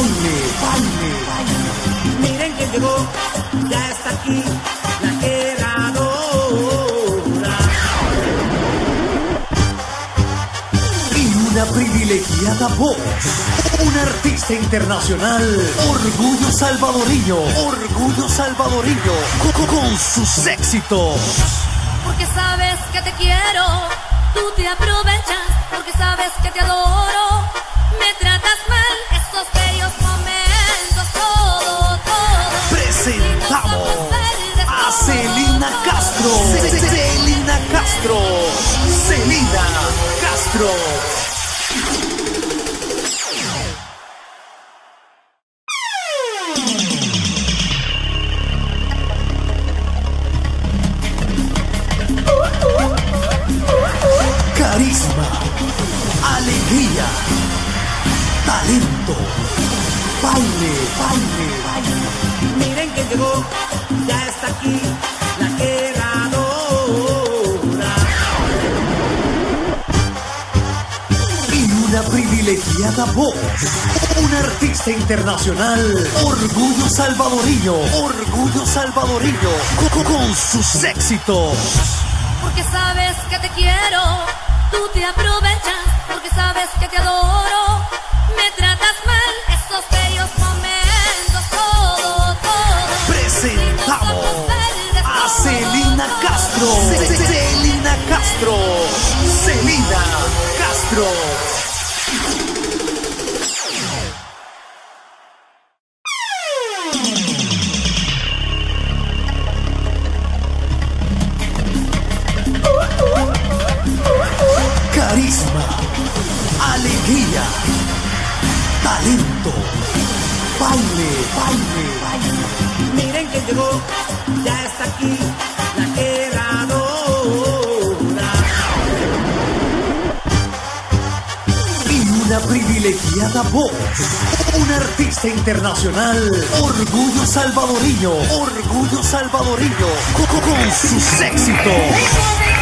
baile, baile, baile. Miren quién llegó, ya está aquí, la Herradora. Y una privilegiada voz, un artista internacional, orgullo salvadoreño, con sus éxitos. Porque sabes que te quiero, tú te aprovechas, porque sabes que te adoro, me tratas mal, esos bellos momentos, todo. Presentamos a Celina Castro. Celina Castro. Celina Castro. Carisma, alegría, talento, baile, baile, baile. Miren quién llegó, ya está aquí, la Herradora. Y una privilegiada voz, un artista internacional, orgullo salvadoreño, con sus éxitos. Porque sabes que te quiero, tú te aprovechas, porque sabes que te adoro, me tratas mal, esos bellos momentos, todo. Presentamos a Celina Castro. Celina Castro. Celina Castro. Carisma, alegría, talento, baile, baile, baile. Miren quién llegó, ya está aquí, la Herradora. Y una privilegiada voz, un artista internacional, orgullo salvadoreño, con sus éxitos.